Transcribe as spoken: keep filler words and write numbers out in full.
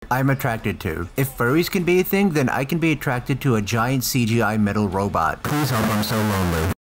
I'm attracted to. If furries can be a thing, then I can be attracted to a giant C G I metal robot. Please help, I'm so lonely.